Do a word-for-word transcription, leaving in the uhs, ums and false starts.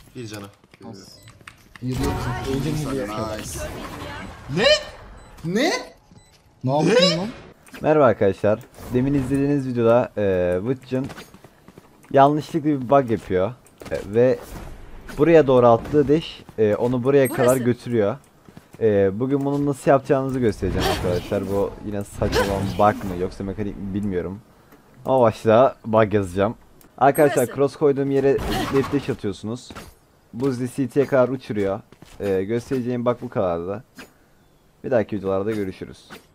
Bir canı. Yürüyorsun. Öldün mü diyor. Nice. Ne? Ne? Ne yapıyorsun lan? Merhaba arkadaşlar. Demin izlediğiniz videoda e, Witch'ın yanlışlıkla bir bug yapıyor. E, ve buraya doğru attığı dash e, onu buraya Burası. kadar götürüyor. E, bugün bunu nasıl yapacağınızı göstereceğim arkadaşlar. Bu yine saçma olan bug mı yoksa mekanik mi bilmiyorum. Ama başta bug yazacağım. Arkadaşlar Burası. cross koyduğum yere left dash atıyorsunuz. Bu sizi C T'ye kadar uçuruyor. E, göstereceğim bug bu kadardı. Bir dahaki videolarda görüşürüz.